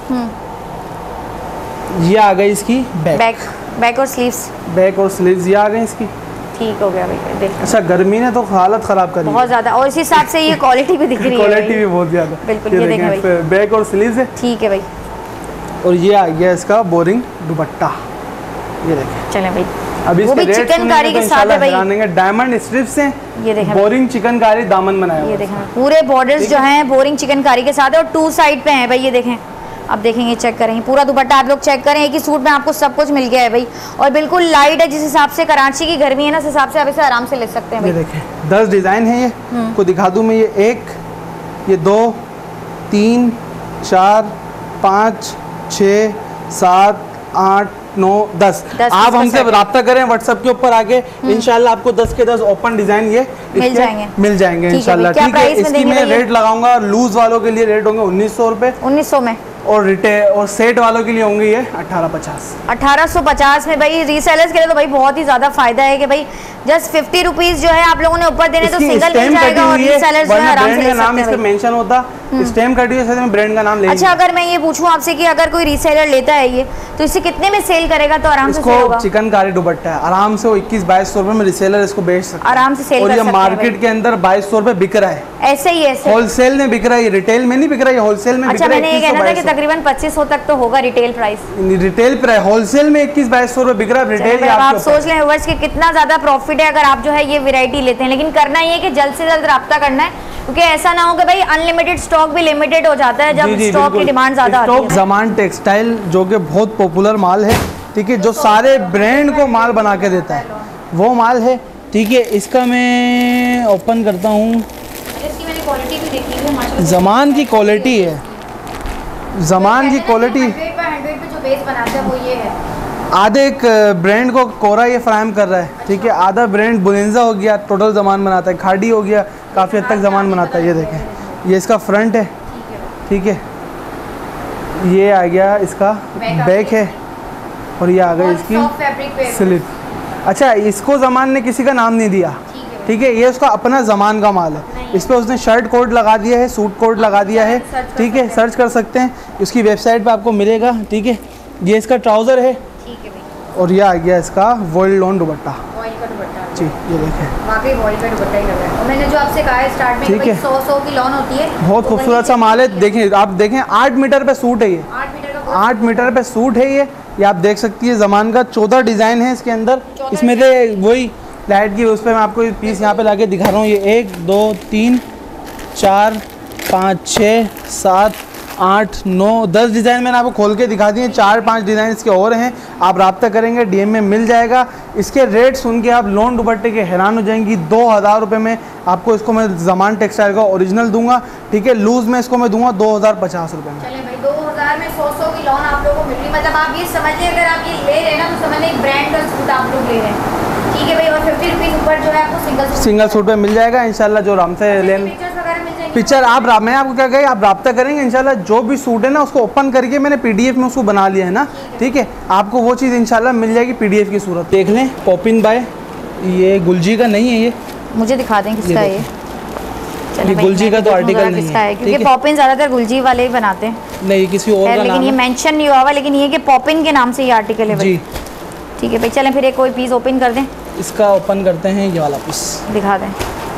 ये आ गई इसकी बैक, बैक और स्लीव्स, बैक और स्लीव्स ये आ गई इसकी, ठीक हो गया भाई। देख अच्छा गर्मी ने तो हालत खराब करी बहुत ज्यादा, और इस हिसाब से ये क्वालिटी भी दिख रही है, क्वालिटी भी बहुत ज्यादा, बिल्कुल। ये देखें भाई बैक और स्लीव्स है, ठीक है भाई। और ये आ गया इसका बोरिंग दुपट्टा, ये देखें। चलें भाई, अभी वो भी चिकनकारी के साथ है भाई, डायमंड स्ट्रिप्स हैं, ये देखें बोरिंग चिकनकारी दामन बनाया, ये देखें पूरे बॉर्डर्स जो हैं बोरिंग चिकनकारी के साथ है और टू साइड पे हैं भाई, ये देखें। आप देखेंगे, चेक करेंगे पूरा दुपट्टा, आप लोग चेक करें, एक ही सूट में आपको सब कुछ मिल गया है भाई, और बिल्कुल लाइट है। जिस हिसाब से कराची की गर्मी है ना, उस हिसाब से आप इसे आराम से ले सकते हैं भाई। ये देखें दस डिजाइन है, ये को दिखा दूं मैं, ये एक, ये दो, तीन, चार, पाँच, छः, सात, आठ, नौ, दस। आप हमसे रब्ता करें व्हाट्सएप के ऊपर आके, इंशाल्लाह आपको दस के दस ओपन डिजाइन ये मिल जाएंगे, मिल जाएंगे इंशाल्लाह, ठीक है। इसकी मैं रेट लगाऊंगा, लूज वालों के लिए रेट होंगे उन्नीस सौ रुपए, उन्नीस सौ में, और रिटेल और सेट वालों के लिए होंगे ये अठारह पचास, अठारह सौ पचास में भाई। रीसेलर्स के लिए तो भाई बहुत ही ज्यादा फायदा है कि भाई जस्ट फिफ्टी रुपीज जो है आप लोगों ने ऊपर देने तो सिंगल मिल जाएगा, और रीसेलर्स जो है आराम से ले सकते हैं। इसका मेंशन होता, स्टैम्प कटी हुई है, ब्रांड का नाम ले। अच्छा अगर मैं ये पूछूं आपसे कि अगर कोई रीसेलर लेता है ये तो इसे कितने में सेल करेगा तो आराम से सेल होगा? चिकनकारी दुपट्टा है, आराम से वो इक्कीस बाईस सौ रुपए में रीसेलर इसको बेच सकता है, आराम से सेल कर सकते हैं। मार्केट के अंदर बाईस सौ रुपए बिक रहा है, ऐसे ही ऐसे होलसेल में बिक रहा है, रिटेल में नहीं बिक रहा है, होलसेल में बिक रहा है। अच्छा मैंने ये कहना था कि तकरीबन पच्चीस सौ तक तो होगा retail price, retail price wholesale में इक्कीस बाईस सौ रुपए बिक रहा है, रिटेल आप सोच लें व्यूअर्स कि कितना ज्यादा प्रॉफिट है अगर आप जो है ये वैरायटी लेते हैं। लेकिन करना ये है कि जल्द से जल्द राब्ता करना है, क्योंकि ऐसा ना हो कि भाई अनलिमिटेड स्टॉक भी लिमिटेड हो जाता है जब स्टॉक की डिमांड ज्यादा आती है। ज़मान टेक्सटाइल जो कि बहुत पॉपुलर माल है, ठीक है, जो सारे ब्रांड को माल बना के देता है वो माल है, ठीक है। इसका मैं ओपन करता हूँ, ज़मान की क्वालिटी है, ज़मान की क्वालिटी आधे एक ब्रांड को कोरा ये फ्राहम कर रहा है, ठीक है, आधा ब्रांड बुलेंजा हो गया, टोटल ज़मान बनाता है, खाड़ी हो गया, काफ़ी हद तक ज़मान बनाता है। ये देखें, ये इसका फ्रंट है, ठीक है, ये आ गया इसका बैक है, और ये आ गई इसकी स्लिप। अच्छा इसको ज़मान ने किसी का नाम नहीं दिया, ठीक है, ये उसका अपना ज़मान का माल है, इस पर उसने शर्ट कोड लगा दिया है, सूट कोड लगा दिया है, ठीक है, सर्च कर सकते हैं, उसकी वेबसाइट पे आपको मिलेगा, ठीक है। ये इसका ट्राउज़र है, ठीक है भाई, और ये आ गया इसका वॉइल लॉन दुपट्टा वॉइल का दुपट्टा जी, ये देखें वाकई वॉइल का दुपट्टा ही लग रहा है। और मैंने जो आपसे कहा है स्टार्ट में ठीक है, सौ सौ की लॉन होती है, बहुत खूबसूरत सा माल है। देखें आप, देखें आठ मीटर पे सूट है, ये आठ मीटर का आठ मीटर पे सूट है ये ये आप देख सकती है। ज़मान का चौदह डिज़ाइन है इसके अंदर, इसमें से वही लाइट की उस पर मैं आपको पीस यहाँ पे लाके दिखा रहा हूँ। ये एक दो तीन चार पाँच छः सात आठ नौ दस डिज़ाइन मैंने आपको खोल के दिखा दिए, चार पांच डिज़ाइन इसके और हैं। आप रब्ता करेंगे डीएम में मिल जाएगा। इसके रेट सुन के आप लोन दुपट्टे के हैरान हो जाएंगी। दो हज़ार रुपये में आपको इसको मैं ज़मान टेक्सटाइल का ओरिजिनल दूंगा, ठीक है। लूज़ में इसको मैं दूंगा दो हज़ार पचास रुपये में। चलिए भाई, दो हज़ार में सौ सौ की लोन आप लोगों को मिल रही, मतलब आप ये समझिए अगर आप ये ले रहे हैं ना तो समझ एक ब्रांड का सूट आप लोग ले रहे हैं, ठीक है भाई। और फिफ्टी रुपीज़ ऊपर जो है आपको सिंगल सूट सिंगल सूट पे मिल जाएगा इंशाल्लाह। जो राम से लेन पिक्चर्स वगैरह मिल जाएंगे, पिक्चर आप रा- मैं आपको क्या कही, आप रब्ता करेंगे इंशाल्लाह। जो भी सूट है ना उसको ओपन करके मैंने पीडीएफ में उसको बना लिया है ना, ठीक है। आपको वो चीज़ इंशाल्लाह मिल जाएगी पीडीएफ की सूरत। देख लें पॉपिन बाय, ये गुलजी का नहीं है, ये मुझे दिखा दें किसका है ये। ये गुलजी का तो आर्टिकल नहीं किसका है, है, क्योंकि ठीक है। पॉपिन ज़्यादातर गुलजी वाले ही बनाते हैं, नहीं किसी और है, का लेकिन नाम ये है मेंशन नहीं हुआ हुआ, लेकिन ये कि पॉपिन के नाम से ये आर्टिकल है भाई, जी। ठीक है भाई। चलें फिर एक कोई पीस ओपन कर दें, इसका ओपन करते हैं, ये वाला पीस दिखा दें।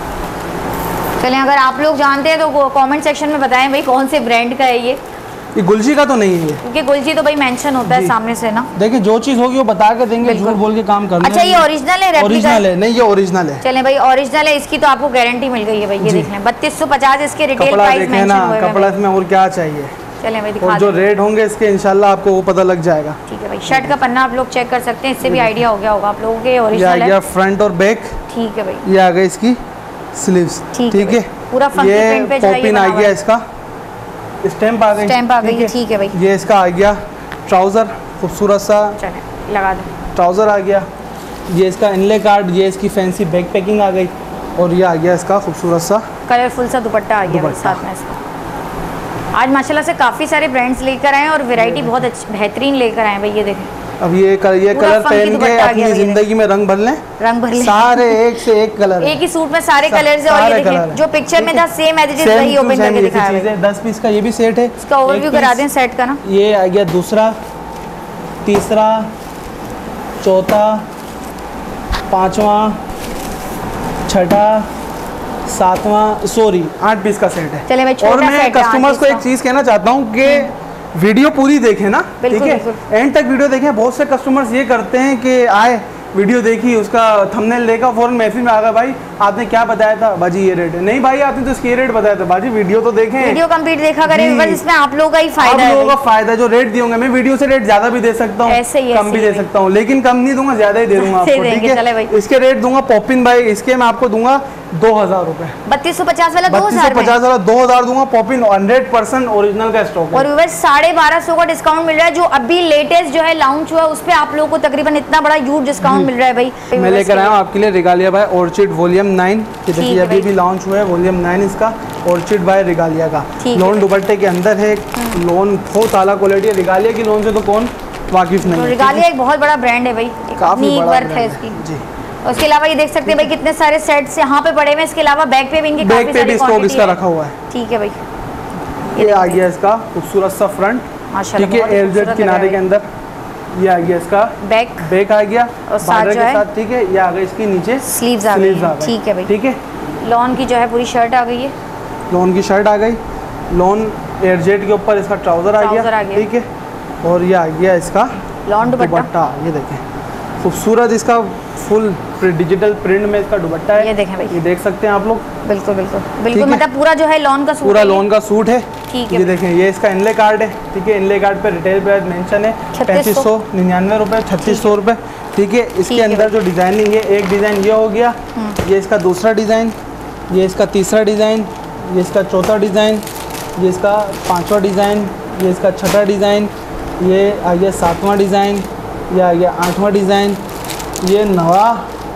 चलें, अगर आप लोग जानते हैं तो कमेंट सेक्शन में बताएं भाई कौन से ब्रांड का है ये, ये गुलजी का तो नहीं है ये, क्योंकि गुलजी तो भाई मेंशन होता है जी। सामने से ना। देखिए जो चीज़ होगी वो बता के देंगे, झूठ बोल के काम करना। अच्छा ये ओरिजिनल है, रेप्लिका ओरिजिनल है? नहीं ये ओरिजिनल है। चलें भाई, ओरिजिनल है, इसकी तो आपको गारंटी मिल गई है भाई। ये जी। देख लें, बत्तीस सौ पचास इसके रिटेल कपड़ा प्राइस देखें मेंशन ना, हुए हैं कपड़ा भाई। इसमें और क्या चाहिए। चलें भाई दिखा और जो दें, रेट होंगे इसके इंशाल्लाह आपको वो पता लग जाएगा। ठीक है भाई। शर्ट का पन्ना आप लोग चेक कर सकते हैं, इससे भी आइडिया हो गया होगा आप लोगों के ये आ ओरिजिनल गया है, फ्रंट और बैक, ठीक है भाई। ये आ गई इसकी स्लीव्स, ठीक है ठीक है। भाई, पूरा फंकी ये प्रिंट पे जो है ये पॉपिन आ बना हुआ गया, है। इसका स्टैम्प आ गई, स्टैम्प आ गई, ठीक है भाई। ये इसका आ गया ट्राउज़र, खूबसूरत सा चलें लगा दें, ट्राउज़र आ गया। ये इसका इनले कार्ड, ये इसकी फैंसी बैक पैकिंग आ गई, और ये आ गया इसका खूबसूरत सा कलरफुल सा दुपट्टा आ गया भाई दुपट्टा। साथ में इसका। आज माशाल्लाह से काफ़ी सारे ब्रांड्स लेकर आए हैं और वैरायटी बहुत अच्छी बेहतरीन लेकर आए हैं भाई। ये देखें, अब ये कर, ये पूरा कलर funky पहन के दुपट्टा आ अपनी गया ये ज़िंदगी में रंग भर लें, रंग भर ले, सारे एक से एक कलर एक ही सूट में सारे सा- कलर्स है। और सारे ये कलर देखें हैं। जो पिक्चर में था सेम एज इट इज वही ओपन करके दिखाया चीज़ है। है। दस पीस का ये भी सेट है, इसका ओवरव्यू एक करा पीस। दें सेट का ना। ये आ गया दूसरा, तीसरा, चौथा, पांचवा, छठा, सातवां, सॉरी आठ पीस का सेट है। चले भाई, और छोटा मैं सेट है, कस्टमर्स आठ को पीस एक का। चीज़ कहना चाहता हूँ कि वीडियो पूरी देखें ना, ठीक बिल्कुल, है। बिल्कुल। एंड तक वीडियो देखें। बहुत से कस्टमर्स ये करते हैं कि आए वीडियो देखी, उसका थंबनेल देखा, फौरन महफिल में आ गया, भाई आपने क्या बताया था बाजी ये रेट है। नहीं भाई आपने तो इसकी ये रेट बताया था बाजी, वीडियो तो देखें, वीडियो कंप्लीट देखा करें, जी। बस इसमें आप लोगों का ही आप फायदा है लोगों का भाई। फायदा। जो रेट दियोगे मैं वीडियो से रेट ज्यादा भी दे सकता हूँ, ऐसे ही, कम ऐसे भी ही दे भाई। सकता हूँ, लेकिन कम नहीं दूंगा, ज्यादा ही दे दूंगा ऐसे आपको, देंगे, ठीक चले भाई। है। इसके रेट दूंगा पॉपिन भाई, इसके मैं आपको दूंगा दो हजार रुपए, बत्तीस सौ पचास वाला दो बत्तीस सौ हजार में, पचास वाला दो हजार दूंगा। पॉपिन हंड्रेड परसेंट ओरिजिनल का स्टॉक और है। व्यूअर्स साढ़े बारह सौ का डिस्काउंट मिल रहा है। जो अभी लेटेस्ट जो है लॉन्च हुआ है उस पे आप लोगों को तकरीबन इतना बड़ा ह्यूज डिस्काउंट मिल रहा है भाई। मैं लेकर आया हूँ आपके लिए Regalia by orchid volume nine, कि ठीक देखिए है अभी भाई। भी लॉन्च हुआ है वॉल्यूम नाइन इसका, ऑर्चिड बाय रिगालिया का। ठीक है लोन भाई। दुपट्टे के अंदर है, लोन बहुत आला क्वालिटी है। रिगालिया की लोन से तो कौन वाकिफ नहीं तो है, रिगालिया एक बहुत बड़ा ब्रांड है भाई, एक काफी अपनी एक बड़ा वर्थ है brand इसकी। जी। और उसके अलावा ये देख सकते हैं भाई कितने सारे सेट्स यहाँ पे पड़े हुए हैं। इसके अलावा बैक पे भी इनकी बैक काफी पे भी सारी स्टॉक क्वांटिटी इसका है। रखा हुआ है। ठीक है भाई, ये आ गया इसका खूबसूरत सा फ्रंट, माशाल्लाह ठीक है, बहुत ही एयरजेट खूबसूरत किनारे लग के रहा अंदर। ये आ गया इसका है। बैक बैक आ गया और साथ बॉर्डर जो के है साथ, ठीक है। ये आ गया इसकी नीचे स्लीव्स आ गई स्लीव्स आ हैं। गई, ठीक है भाई, ठीक है। लॉन की जो है पूरी शर्ट आ गई है। लोन की शर्ट आ गई, लोन एयरजेट के ऊपर इसका ट्राउजर आ ट्राउज़र आ गया, गया। ठीक है। और ये आ गया इसका लॉन दुपट्टा, दुपट्टा, ये देखें खूबसूरत इसका फुल डिजिटल प्रिंट में इसका दुपट्टा है। ये देखें भाई, ये देख सकते हैं आप लोग, बिल्कुल बिल्कुल ठीक बिल्कुल, है। मतलब पूरा जो है लॉन का सूट पूरा है ये। लोन का सूट है, ठीक है ये भाई। देखें। ये इसका इनले कार्ड है, ठीक है। इनले कार्ड पे रिटेल प्राइस मेंशन है पैंतीस सौ निन्यानवे रुपये, छत्तीस सौ रुपये, ठीक है। इसके ठीक है अंदर जो डिज़ाइनिंग है, एक डिज़ाइन ये हो गया, ये इसका दूसरा डिज़ाइन, ये इसका तीसरा डिज़ाइन, ये इसका चौथा डिज़ाइन, ये इसका पांचवा डिज़ाइन, ये इसका छठा डिज़ाइन, ये आ गया सातवां डिज़ाइन, ये आ गया आठवां डिज़ाइन, ये नवा,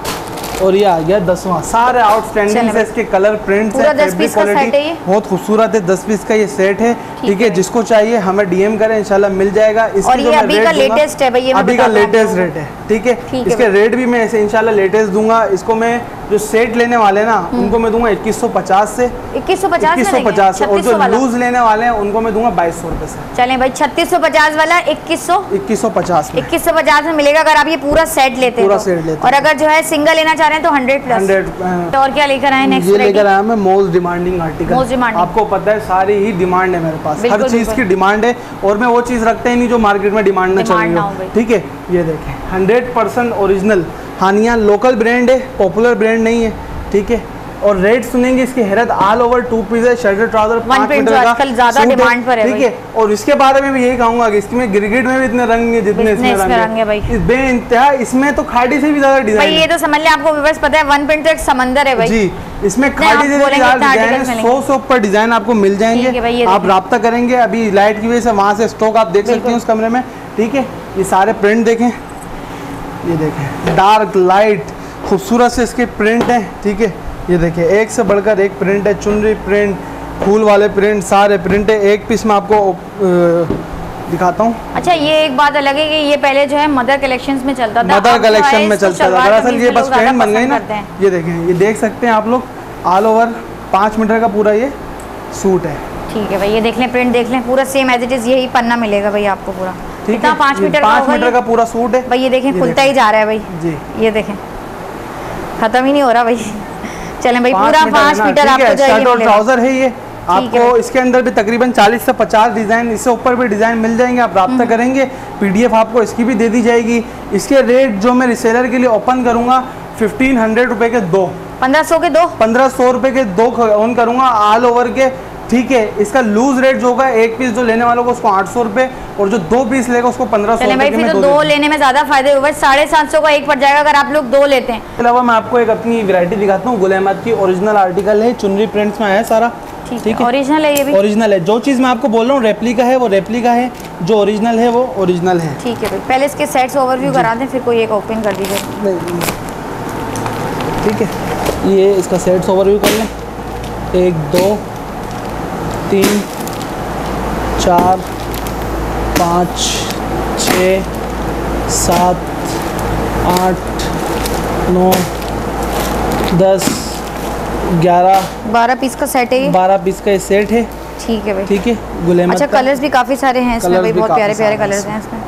और ये आ गया दसवां। सारे आउटस्टैंडिंग चलें से भाई। इसके कलर प्रिंट्स पूरा हैं, दस फैब्रिक पीस का क्वालिटी सेट है ये? बहुत खूबसूरत है। दस पीस का ये सेट है, ठीक है। है। जिसको चाहिए हमें डीएम करें, इंशाल्लाह मिल जाएगा। इसकी और ये जो मैं अभी रेट का दूंगा- लेटेस्ट है भाई, ये मैं अभी का बता दूं लेटेस्ट आपको। रेट है, ठीक है। ठीक है इसके भाई। रेट भी मैं ऐसे इंशाल्लाह लेटेस्ट दूंगा। इसको मैं जो सेट लेने वाले ना उनको मैं दूंगा इक्कीस सौ पचास से इक्कीस सौ पचास इक्कीस सौ पचास से, और जो लूज लेने वाले हैं उनको मैं दूंगा बाईस सौ रुपए से। चलें भाई, छत्तीस सौ पचास वाला इक्कीस सौ इक्कीस सौ पचास में इक्कीस सौ पचास में मिलेगा अगर आप ये पूरा सेट लेते हैं। पूरा सेट लेते हैं। और अगर जो है सिंगल लेना चाह रहे हैं तो हंड्रेड प्लस हंड्रेड। और क्या लेकर आए नेक्स्ट? ये लेकर आया मैं most demanding article. Most demanding, आपको पता है सारी ही डिमांड है मेरे पास, हर चीज की डिमांड है, और मैं वो चीज रखते ही नहीं जो मार्केट में डिमांड ना चल रही हो। ठीक है, ये देखें hundred percent original Hania local brand है, पॉपुलर ब्रांड नहीं है। ठीक है, और रेट सुनेंगे इसकी हैरत, ऑल ओवर टू पीस है, शर्टेड ट्राउजर पाँच मीटर का आजकल ज्यादा डिमांड पर है। ठीक है, और इसके बारे में भी यही कहूंगा कि इसमें गिरगिट में भी इतने रंग है जितने इसमें रंग है भाई, इस बेइंतहा, इसमें तो खाड़ी से भी ज्यादा डिजाइन भाई। ये तो समझ ले, आपको व्यूअर्स पता है वन प्रिंट तो एक समंदर है भाई जी, इसमें खाड़ी से डिजाइन सौ से ऊपर डिजाइन आपको मिल जाएंगे। आप राब्ता करेंगे, अभी लाइट की वजह से वहाँ से स्टॉक आप देख सकते हैं उस कमरे में। ठीक है, ये सारे प्रिंट देखें, ये देखें डार्क लाइट खूबसूरत से इसके प्रिंट है। ठीक है, ये देखिए एक से बढ़कर एक प्रिंट है, चुनरी प्रिंट, फूल वाले प्रिंट, सारे प्रिंट है। एक पीस में आपको दिखाता हूँ। अच्छा, ये एक बात अलग है कि ये पहले जो है मदर कलेक्शंस में चलता था, मदर कलेक्शन में चलता था। दरअसल ये बस ट्रेंड बन गई ना। ये देखें, ये देख सकते हैं आप लोग, ऑल ओवर पाँच मीटर का पूरा ये सूट है। ठीक है भाई, ये देख लें, प्रिंट देख लें, पूरा सेम एज इट इज यही पन्ना मिलेगा भाई आपको पूरा। ठीक है, पाँच मीटर पाँच मीटर का पूरा सूट है भाई। ये देखें खुलता ही जा रहा है भाई जी, ये देखें खत्म ही नहीं हो रहा भाई। चलें भाई, पूरा पाँच मीटर आपको शर्ट और ट्राउजर है ये आपको। इसके अंदर भी तकरीबन चालीस से पचास डिजाइन, इससे ऊपर भी डिजाइन मिल जाएंगे। आप राब्ता करेंगे, पीडीएफ आपको इसकी भी दे दी जाएगी। इसके रेट जो मैं रिसेलर के लिए ओपन करूंगा फिफ्टीन हंड्रेड रुपए के दो, पंद्रह सौ के दो, पंद्रह सौ रुपए के दो ऑन करूंगा ऑल ओवर के। ठीक है, इसका लूज रेट जो होगा एक पीस जो लेने वालों को उसको आठ सौ रुपए, और जो दो पीस लेगा उसको पंद्रह सौ रुपए के। तो दो लेने में ज्यादा फायदे होगा, साढ़े सात सौ का एक पड़ जाएगा अगर आप लोग दो लेते हैं। इसके अलावा मैं आपको एक अपनी वैरायटी दिखाता हूँ, गुल अहमद की ओरिजिनल आर्टिकल है, चुनरी प्रिंट्स में आया सारा। ठीक है, ओरिजिनल है, ये भी ओरिजिनल है। जो चीज़ मैं आपको बोल रहा हूँ रेप्लिका है वो रेप्लिका है, जो ओरिजिनल है वो ओरिजिनल है। ठीक है भाई, पहले इसके सेट्स ओवरव्यू करा दें, फिर कोई एक ओपन कर दीजिए। ठीक है, ये इसका सेट्स ओवरव्यू कर लें। एक दो तीन चार पाँच छः सात आठ नौ दस ग्यारह बारह पीस का सेट है ये, बारह पीस का ये सेट है। ठीक है भाई, ठीक है, गुल अहमद। अच्छा, कलर्स भी काफ़ी सारे हैं इसमें भाई, बहुत प्यारे प्यारे कलर्स हैं इसमें।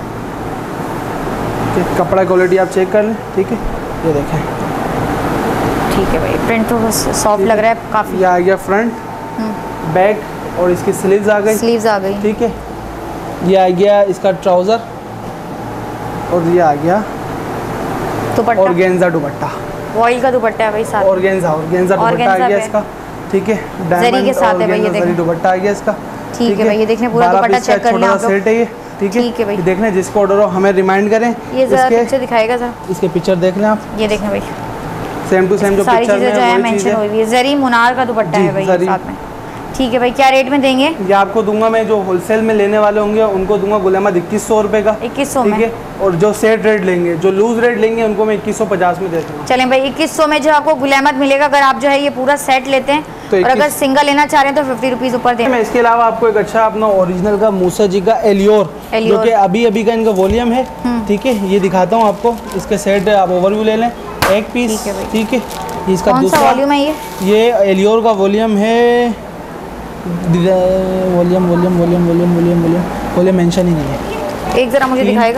कपड़ा क्वालिटी आप चेक कर लें। ठीक है, ये देखें। ठीक है भाई, प्रिंट तो सॉफ्ट लग रहा है काफ़ी। ये आ गया फ्रंट, बैक, और इसकी स्लीव्स आ गई, स्लीव्स आ गई। ठीक है, ये आ गया इसका ट्राउज़र, और ये आ गया दुपट्टा, ऑर्गेन्जा दुपट्टा, वॉइल का दुपट्टा है भाई साथ, ऑर्गेन्जा ऑर्गेन्जा दुपट्टा आ गया इसका। ठीक है, जरी के साथ है भाई, ये देखिए दुपट्टा आ गया इसका। ठीक है भाई, ये देखने पूरा दुपट्टा चेक कर लें आप लोग। सेट है ये। ठीक है, ठीक है भाई, देखने जिसको ऑर्डर हो हमें रिमाइंड करें। ये जरा पिक्चर दिखाएगा जरा, इसके पिक्चर देख लें आप। ये देखें भाई, सेम टू सेम जो पिक्चर में है मेंशन हुई है, जरी मुनार का दुपट्टा है भाई साथ में। ठीक है भाई, क्या रेट में देंगे? ये आपको दूंगा मैं, जो होलसेल में लेने वाले होंगे उनको दूंगा गुल अहमद इक्कीस सौ रुपये का, इक्कीस सौ में। और जो सेट रेट लेंगे, जो लूज रेट लेंगे उनको मैं इक्कीस सौ पचास में दे दूँगा। चलें भाई, इक्कीस सौ में जो आपको गुल अहमद मिलेगा अगर आप जो है ये पूरा सेट लेते हैं। तो और अगर सिंगल लेना चाह रहे हैं तो फिफ्टी रुपीज़ ऊपर दें। इसके अलावा आपको एक अच्छा अपना ओरिजिनल का मूसा जी का एलियोर, जो कि अभी अभी का इनका वॉल्यूम है। ठीक है, ये दिखाता हूँ आपको, इसके सेट आप ओवरव्यू ले लें, एक पीस। ठीक है, इसका दूसरा वॉल्यूम है, ये ये एलियोर का वॉल्यूम है। Volume volume volume volume volume volume volume mention ही नहीं है। एक ज़रा मुझे दिखाएगा।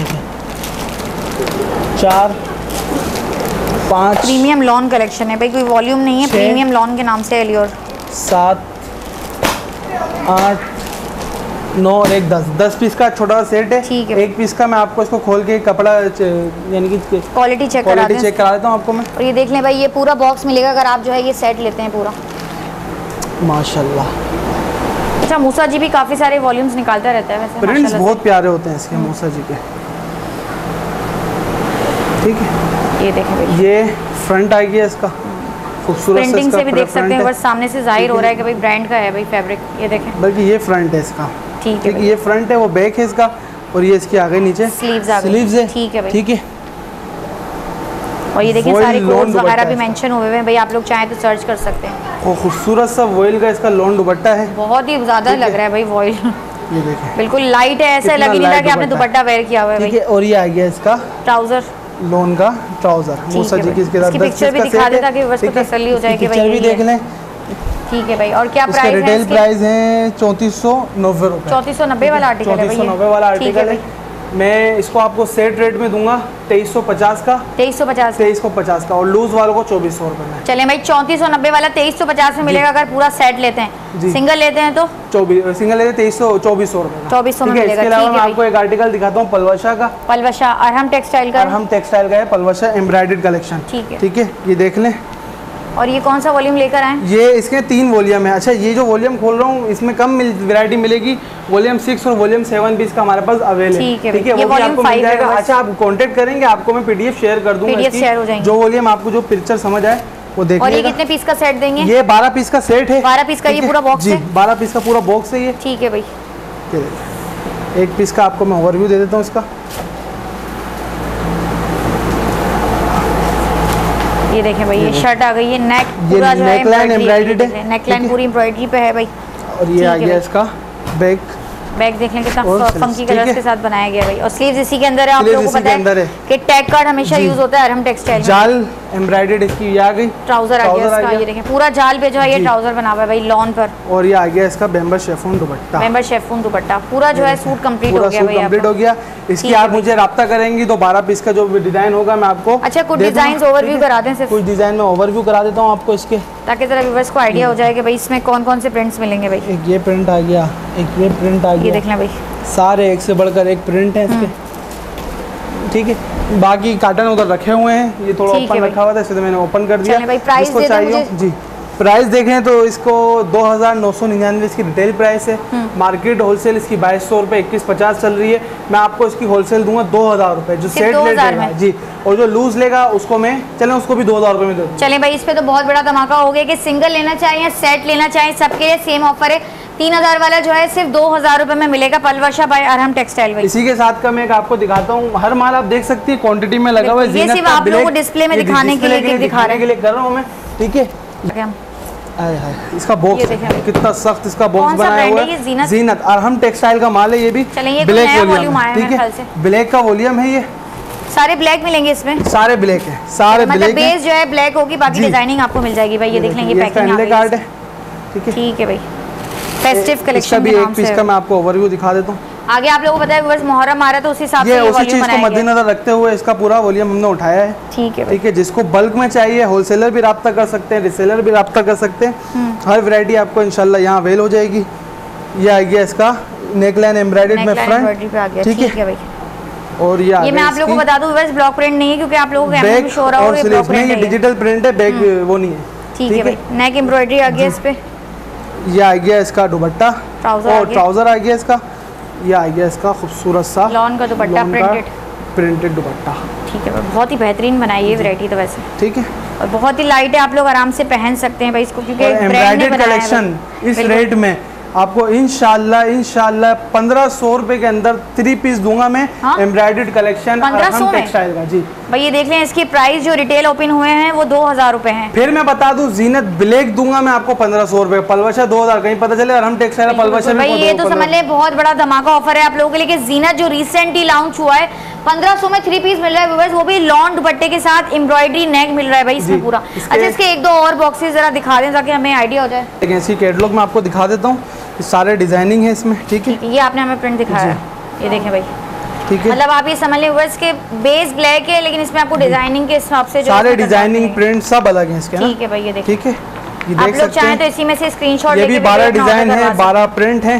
चार पाँच, प्रीमियम लॉन कलेक्शन है भाई, कोई वॉल्यूम नहीं है, प्रीमियम लॉन के नाम से एलियोर। सात आठ नौ और एक दस, दस पीस का छोटा सा सेट है। ठीक है, एक पीस का मैं आपको इसको खोल के कपड़ा यानी कि क्वालिटी चेक करा चेक करा देता हूँ आपको मैं। और ये देख लें भाई, ये पूरा बॉक्स मिलेगा अगर आप जो है ये सेट लेते हैं पूरा। माशाल्लाह। अच्छा, मूसा जी भी काफ़ी सारे वॉल्यूम्स निकालता रहता है वैसे, प्रिंट्स बहुत प्यारे होते हैं इसके मूसा जी के। ठीक है, ये देखें भाई, ये फ्रंट आ गया इसका, खूबसूरत प्रिंटिंग से भी देख सकते हैं, बस सामने से जाहिर हो रहा है कि भाई ब्रांड का है भाई फैब्रिक। ये देखें, बल्कि ये फ्रंट है इसका। ठीक है, ये फ्रंट है, वो बैक है इसका, और ये इसकी आगे नीचे स्लीव्स आ गई, स्लीव्स है। ठीक है भाई, ठीक है। और ये देखिए सारे कोड्स वगैरह भी मेंशन हुए हुए हैं भाई, आप लोग चाहें तो सर्च कर सकते हैं। वो खूबसूरत सा वॉइल का इसका लॉन दुपट्टा है, बहुत ही ज़्यादा लग रहा है भाई वॉइल। ये देखें, बिल्कुल लाइट है, ऐसा लग ही नहीं रहा कि आपने दुपट्टा वेयर किया हुआ है भाई। और ये आ गया इसका ट्राउजर, लोन का ट्राउजर मूसा जी की इसके साथ पिक्चर भी दिखा दे ताकि बस को तसल्ली हो जाए कि भाई भी देख लें। ठीक है भाई। और क्या प्राइस है? रिटेल प्राइस है चौंतीस सौ नब्बे रुपए। चौंतीस सौ नब्बे वाला आर्टिकल है, चौंतीस सौ नब्बे वाला आर्टिकल है। मैं इसको आपको सेट रेट में दूंगा तेईस सौ पचास का। तेईस सौ पचास तेईस सौ पचास का और लूज वालों को चौबीस सौ रुपए में। चले भाई चौंतीस सौ नब्बे वाला तेईस सौ पचास में मिलेगा अगर पूरा सेट लेते हैं। सिंगल लेते हैं तो चौबीस, सिंगल लेते तेईस सौ चौबीस सौ रुपए चौबीस सौ में मिलेगा। इसके अलावा मैं आपको एक आर्टिकल दिखाता हूँ पलवशा का। पलवशा अरहम टेक्सटाइल का। अरहम टेक्सटाइल का है पलवशा एम्ब्रॉयडर्ड कलेक्शन। ठीक है ठीक है, ये देख लें। और ये कौन सा वॉल्यूम लेकर आए? ये इसके तीन वॉल्यूम है। अच्छा, ये जो वॉल्यूम खोल रहा हूँ इसमें कम वैरायटी मिलेगी। वॉल्यूम सिक्स और वॉल्यूम सेवन भी इसका हमारे पास अवेलेबल है। ठीक है, वो भी आपको मिल जाएगा। अच्छा, आप कांटेक्ट करेंगे, आपको मैं पीडीएफ शेयर कर दूंगा। पीडीएफ शेयर हो जाएंगे। जो वॉल्यूम आपको जो पिक्चर समझ आए वो देख और ये कितने पीस का सेट देंगे? ये बारह पीस का सेट है। बारह पीस का ये पूरा बॉक्स है? बारह पीस का पूरा बॉक्स है ये। ठीक है भाई। एक पीस का आपको मैं ओवरव्यू दे देता हूँ इसका। ये देखें भाई, ये शर्ट आ गई है। नेक पूरा जो है नेकलाइन एम्ब्रॉयडर्ड है। नेकलाइन पूरी एम्ब्रॉयडरी पे है भाई। और ये आ गया इसका बैक। बैक देख लें कितना फंकी कलर्स के साथ बनाया गया भाई। और स्लीव्स इसी के अंदर है। आप लोगों को पता है कि टैग कार्ड हमेशा यूज होता है अरहम टेक्सटाइल में। जाल एम्ब्रॉयडर्ड इसकी ये आ गई। ट्राउजर आ गया इसका। ये देखें पूरा जाल पे जो है ये ट्राउजर बना हुआ है भाई लॉन पर। और ये आ गया इसका बेम्बर शेफून दुपट्टा। बेम्बर शेफून दुपट्टा पूरा जो है सूट कंप्लीट हो गया भाई। कंप्लीट हो गया। इसकी आप मुझे राब्ता करेंगी तो बारह पीस का जो डिजाइन होगा मैं आपको। अच्छा, कुछ डिजाइन ओवरव्यू करा दें सिर्फ। कुछ डिजाइन में ओवरव्यू करा देता हूँ आपको इसके, ताकि जरा व्यूअर्स को आइडिया हो जाए कि भाई इसमें कौन कौन से प्रिंट्स मिलेंगे भाई। एक ये प्रिंट आ गया, एक ये प्रिंट आ गया। ये देख लें भाई, सारे एक से बढ़कर एक प्रिंट है इसके। ठीक है, बाकी कार्टन उधर रखे हुए हैं। ये थोड़ा ओपन रखा हुआ था इसलिए मैंने ओपन कर दिया। भाई प्राइस दे दो मुझे। जी, प्राइस देखें तो इसको दो हज़ार नौ सौ निन्यानवे इसकी रिटेल प्राइस है। मार्केट होलसेल इसकी बाईस सौ रुपये इक्कीस पचास चल रही है। मैं आपको इसकी होलसेल दूंगा दो हज़ार रुपये जो सेट रेट है जी। और जो लूज लेगा उसको मैं चलें उसको भी दो हज़ार रुपये में दे दूँ। चलें भाई, इस पे तो बहुत बड़ा धमाका हो गया कि सिंगल लेना चाहें या सेट लेना चाहें सबके लिए सेम ऑफर है। तीन हजार वाला जो है सिर्फ दो हजार रुपए में मिलेगा पलवशा बाय अरहम टेक्सटाइल। इसी के साथ का मैं एक आपको दिखाता हूँ। हर माल आप देख सकती है क्वांटिटी में लगा हुआ है। ये सिर्फ आप लोगों को डिस्प्ले में दिखाने के लिए दिखाने के लिए कर रहा हूँ मैं। ठीक है, आए हाय, इसका बॉक्स कितना सख्त इसका बॉक्स बनाया हुआ है। जीनत अरहम टेक्सटाइल का माल है ये भी। ब्लैक वॉल्यूम, ठीक है, ब्लैक का वॉल्यूम है ये। सारे ब्लैक मिलेंगे इसमें? सारे ब्लैक है, सारे मतलब बेस जो है ब्लैक होगी, बाकी डिजाइनिंग आपको मिल जाएगी भाई। ये देख लेंगे पैकिंग आ गई है। ठीक है, ठीक है भाई। फेस्टिव कलेक्शन भी एक पीस का मैं आपको ओवरव्यू दिखा देता हूँ। आगे आप लोगों को पता है बस मुहर्रम आ रहा है तो उस हिसाब से ये उसी चीज को मद्देनजर रखते हुए इसका पूरा वॉल्यूम हमने उठाया है। ठीक है, ठीक है। जिसको बल्क में चाहिए होलसेलर भी राब्ता कर सकते हैं, रिसेलर भी राब्ता कर सकते हैं। हर वैरायटी आपको इंशाल्लाह यहाँ अवेल हो जाएगी। ये आ गया इसका नेकलाइन एम्ब्रॉयडर्ड में फ्रंट। ठीक है भाई। और ये ये मैं आप लोगों को बता दूं बस ब्लॉक प्रिंट नहीं है क्योंकि आप लोगों को कैमरे में शो रहा हो ये ब्लॉक प्रिंट है। डिजिटल प्रिंट है, बैक वो नहीं है। ठीक है भाई। नेक एम्ब्रॉयडरी आ गया इस पे। ये आ गया इसका दुपट्टा और ट्राउजर आ गया इसका। ये आ गया इसका खूबसूरत सा लॉन का दुपट्टा प्रिंटेड प्रिंटेड दुपट्टा। ठीक है, बहुत ही बेहतरीन बनाई है वैरायटी तो वैसे। ठीक है, और बहुत ही लाइट है, आप लोग आराम से पहन सकते हैं भाई इसको क्योंकि एम्ब्रॉयडर्ड कलेक्शन इस रेट में आपको इंशाल्लाह इंशाल्लाह पंद्रह सौ रुपए के अंदर थ्री पीस दूंगा मैं। एम्ब्रॉयडर्ड कलेक्शन अरहम टेक्सटाइल का जी। भाई ये देख लें इसकी प्राइस जो रिटेल ओपन हुए हैं वो दो हजार रुपए हैं। फिर मैं बता दूं जीनत ब्लैक दूंगा मैं आपको पंद्रह सौ रुपए, पलवशा दो हजार, कहीं पता चले अरहम टेक्सटाइल पलवशा। भाई ये तो समझ ले बहुत बड़ा धमाका ऑफर है आप लोगों के लिए कि जीनत जो रिसेंटली लॉन्च हुआ है पंद्रह सौ में थ्री पीस मिल रहा है, वो भी लॉन दुपट्टे के साथ एम्ब्रॉयडरी नेक मिल रहा है भाई इसमें पूरा। अच्छा, इसके एक दो और बॉक्सेस जरा दिखा दें ताकि हमें आइडिया हो जाए। इसकी कैटलॉग में आपको दिखा देता हूँ, सारे डिजाइनिंग है इसमें। ठीक है, ये आपने हमें प्रिंट दिखाया है, ये देखें भाई। ठीक है, मतलब आप ये समझ लें इसके बेस ब्लैक है लेकिन इसमें आपको डिजाइनिंग के हिसाब से जो सारे डिजाइनिंग प्रिंट सब अलग हैं इसके। ठीक है भाई, ये देखिए। ठीक है, ये देख सकते हैं तो इसी में से स्क्रीनशॉट लेके भी बारह डिजाइन है, बारह प्रिंट है।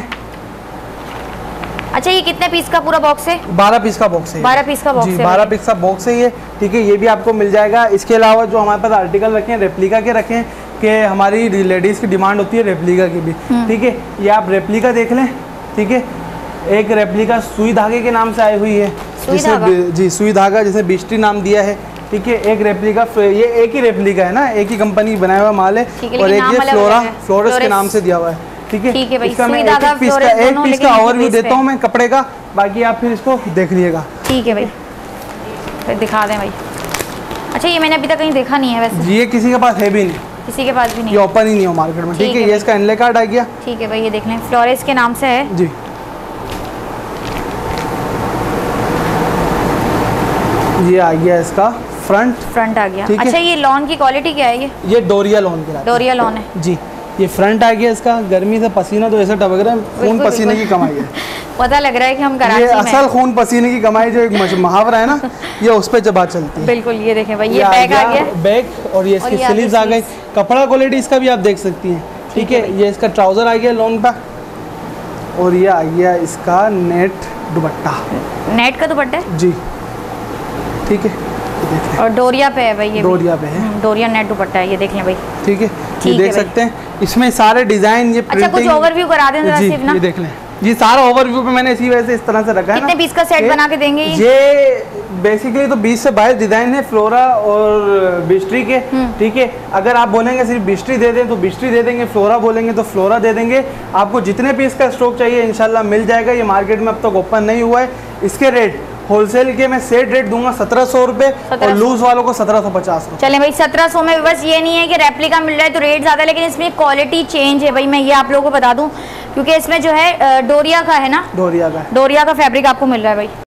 अच्छा, ये कितने पीस का पूरा बॉक्स है? बारह पीस का बॉक्स है। बारह पीस का बॉक्स है, बारह पीस का बॉक्स है ये। ठीक है, ये भी आपको मिल जाएगा। इसके अलावा जो हमारे पास आर्टिकल रखे हैं रेप्लिका के रखे हैं कि हमारी लेडीज की डिमांड होती है रेप्लिका की भी। ठीक है, ये आप रेप्लिका देख लें। ठीक है, एक रेप्लिका सुई धागे के नाम से आई हुई है, जिसे जी सुई धागा जिसे बिस्ट्री नाम दिया है। ठीक है, एक रेप्लिका, ये एक ही रेप्लिका है ना, एक ही कंपनी बनाया हुआ माल है। और एक ये फ्लोरा फ्लोरस के नाम से दिया हुआ है। ठीक है, ठीक है भाई। इसका मैं एक पीस का एक पीस का ओवरव्यू देता हूँ मैं कपड़े का, बाकी आप फिर इसको देख लीजिएगा। ठीक है भाई, फिर दिखा दें भाई। अच्छा, ये मैंने अभी तक कहीं देखा नहीं है वैसे। ये किसी के पास है भी नहीं, किसी के पास भी नहीं, ये ओपन ही नहीं हो मार्केट में। ठीक है, ये इसका इनले कार्ड आ गया। ठीक है भाई, ये देख लें फ्लोरेस के नाम से है जी। ये आ गया इसका फ्रंट फ्रंट आ गया। ठीक है। अच्छा ये लॉन की क्वालिटी क्या है? ये ये डोरिया लॉन के डोरिया लॉन है जी। ये फ्रंट आ गया इसका, गर्मी से पसीना तो ऐसा टपक रहा है, खून बिल्कुल, पसीने बिल्कुल। की कमाई है। पता लग रहा है कि हम ये कराची में असल हैं। खून पसीने की कमाई जो एक मश- मुहावरा है ना, ये उस पे जब चलती है। बिल्कुल, ये देखें भाई, ये आ बैग आ गया, बैग, और ये और इसकी ये आगे स्लीव्स आ गई। sleeves। कपड़ा क्वालिटी इसका भी आप देख सकती हैं, ठीक है। ये इसका ट्राउजर आ गया लॉन्ग का, और ये आ गया इसका नेट दुपट्टा, नेट का दुपट्टा है जी, ठीक है। ये देख लें, और डोरिया पे है भाई, ये भी। डोरिया पे है, हम्म, डोरिया नेट दुपट्टा है, ये देख लें भाई। ठीक है। ठीक ये देख है भाई। सकते हैं इसमें सारे डिजाइन, ये अच्छा, कुछ printing- ओवरव्यू करा दें जरा जी, सिर्फ ना। ये देख लें, ये सारा ओवरव्यू पे मैंने इसी वजह से इस तरह से रखा है ना। कितने पीस का सेट ये- बना के देंगे ये? ये बेसिकली तो बीस से बाईस डिजाइन है फ्लोरा और बिस्ट्री के, ठीक है। अगर आप बोलेंगे सिर्फ बिस्ट्री दे दें तो बिस्ट्री दे देंगे, फ्लोरा बोलेंगे तो फ्लोरा दे देंगे। आपको जितने पीस का स्टॉक चाहिए इंशाल्लाह मिल जाएगा। ये मार्केट में अब तक ओपन नहीं हुआ है। इसके रेट होलसेल के मैं सेट रेट दूंगा सत्रह सौ रुपये और लूज वालों को सत्रह सौ पचास रुपये। चलें भाई, सत्रह सौ में बस ये नहीं है कि रेप्लिका मिल रहा है तो रेट ज़्यादा, लेकिन इसमें क्वालिटी चेंज है भाई। मैं ये आप लोगों को बता दूं, क्योंकि इसमें जो है डोरिया का है ना, डोरिया का है। डोरिया का फैब्रिक आपको मिल रहा है भाई।